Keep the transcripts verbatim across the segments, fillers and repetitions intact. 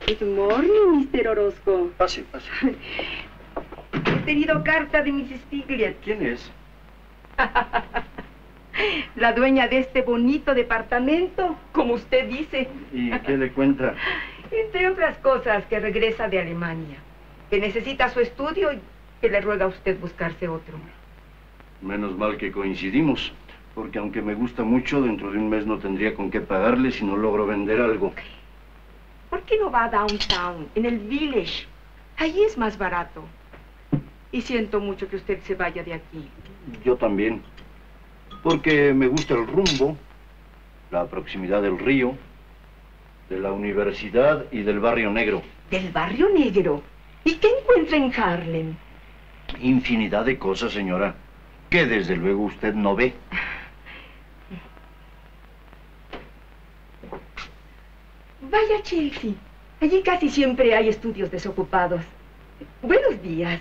Good morning, mister Orozco. Pase, pase. He tenido carta de missus Stiglitz. ¿Quién es? La dueña de este bonito departamento, como usted dice. ¿Y qué le cuenta? Entre otras cosas, que regresa de Alemania, que necesita su estudio y que le ruega a usted buscarse otro. Menos mal que coincidimos, porque aunque me gusta mucho, dentro de un mes no tendría con qué pagarle si no logro vender algo. ¿Por qué no va a Downtown, en el Village? Allí es más barato. Y siento mucho que usted se vaya de aquí. Yo también. Porque me gusta el rumbo, la proximidad del río, de la universidad y del barrio negro. ¿Del barrio negro? ¿Y qué encuentra en Harlem? Infinidad de cosas, señora, que desde luego usted no ve. Vaya a Chelsea. Allí casi siempre hay estudios desocupados. Buenos días.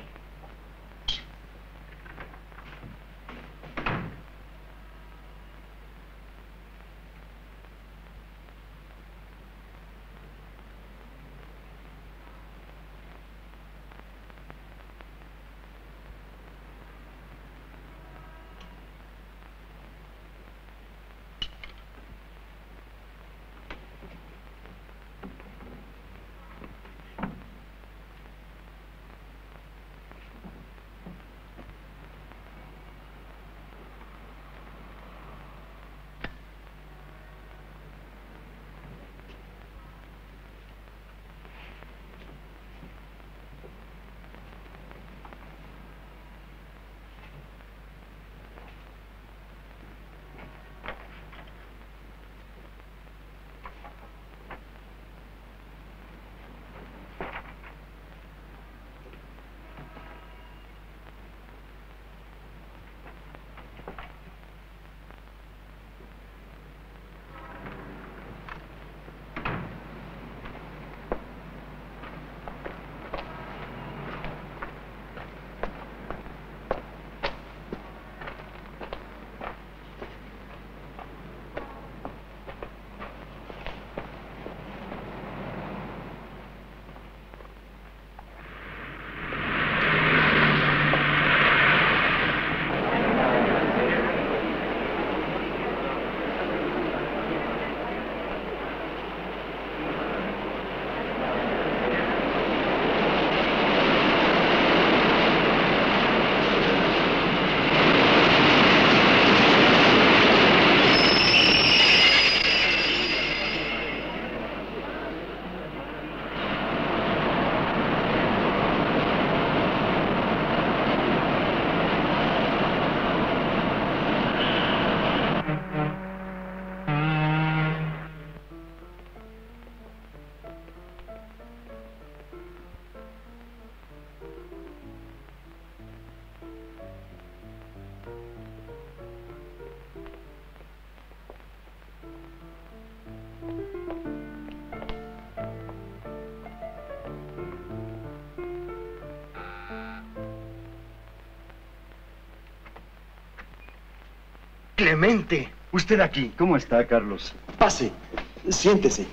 Clemente, usted aquí. ¿Cómo está, Carlos? Pase, siéntese.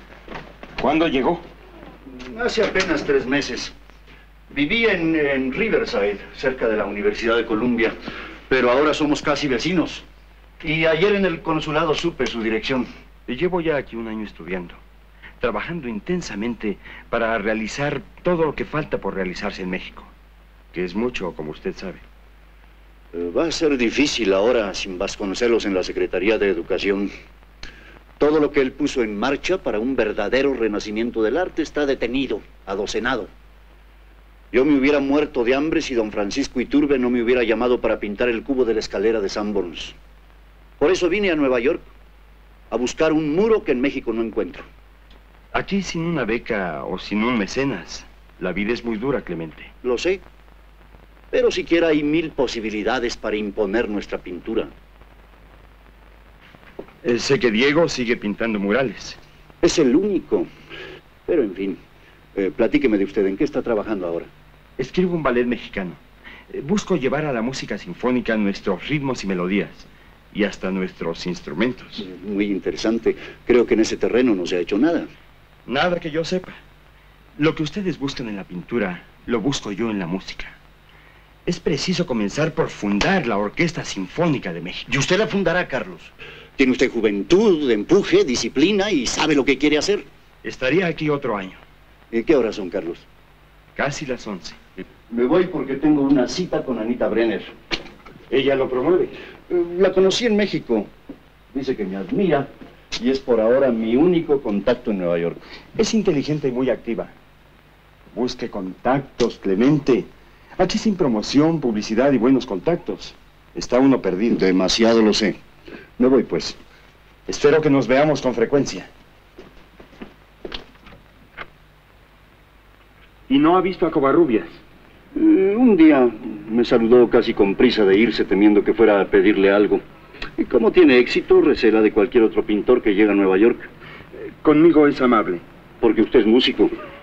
¿Cuándo llegó? Hace apenas tres meses. Vivía en, en Riverside, cerca de la Universidad de Columbia, pero ahora somos casi vecinos. Y ayer en el consulado supe su dirección. Llevo ya aquí un año estudiando, trabajando intensamente para realizar todo lo que falta por realizarse en México, que es mucho, como usted sabe. Va a ser difícil ahora sin Vasconcelos en la Secretaría de Educación. Todo lo que él puso en marcha para un verdadero renacimiento del arte está detenido, adocenado. Yo me hubiera muerto de hambre si don Francisco Iturbe no me hubiera llamado para pintar el cubo de la escalera de Sanborns. Por eso vine a Nueva York, a buscar un muro que en México no encuentro. Aquí sin una beca o sin un mecenas, la vida es muy dura, Clemente. Lo sé. Pero siquiera hay mil posibilidades para imponer nuestra pintura. Eh, sé que Diego sigue pintando murales. Es el único. Pero, en fin, eh, platíqueme de usted. ¿En qué está trabajando ahora? Escribo un ballet mexicano. Eh, busco llevar a la música sinfónica nuestros ritmos y melodías. Y hasta nuestros instrumentos. Muy interesante. Creo que en ese terreno no se ha hecho nada. Nada que yo sepa. Lo que ustedes buscan en la pintura, lo busco yo en la música. Es preciso comenzar por fundar la Orquesta Sinfónica de México. Y usted la fundará, Carlos. Tiene usted juventud, empuje, disciplina y sabe lo que quiere hacer. Estaría aquí otro año. ¿Y qué horas son, Carlos? Casi las once. Me voy porque tengo una cita con Anita Brenner. ¿Ella lo promueve? La conocí en México. Dice que me admira y es por ahora mi único contacto en Nueva York. Es inteligente y muy activa. Busque contactos, Clemente. Aquí sin promoción, publicidad y buenos contactos. Está uno perdido. Demasiado lo sé. Me voy, pues. Espero que nos veamos con frecuencia. ¿Y no ha visto a Covarrubias? Eh, un día me saludó casi con prisa de irse, temiendo que fuera a pedirle algo. Y como tiene éxito, recela de cualquier otro pintor que llega a Nueva York. Eh, conmigo es amable. Porque usted es músico.